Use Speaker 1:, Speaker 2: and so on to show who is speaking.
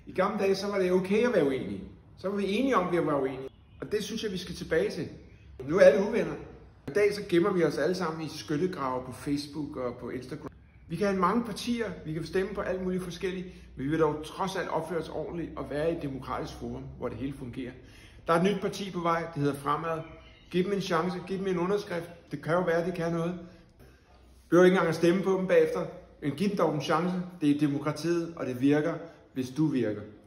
Speaker 1: I gamle dage, så var det okay at være uenige. Så var vi enige om, at vi var uenige. Og det synes jeg, vi skal tilbage til. Nu er alle uvenner. I dag så gemmer vi os alle sammen i skyttegrave på Facebook og på Instagram. Vi kan have mange partier, vi kan stemme på alt muligt forskelligt, men vi vil dog trods alt opføre os ordentligt og være i et demokratisk forum, hvor det hele fungerer. Der er et nyt parti på vej, det hedder Fremad. Giv dem en chance, giv dem en underskrift. Det kan jo være, det kan noget. Du behøver ikke engang at stemme på dem bagefter, men giv dem dog en chance. Det er demokratiet, og det virker, hvis du virker.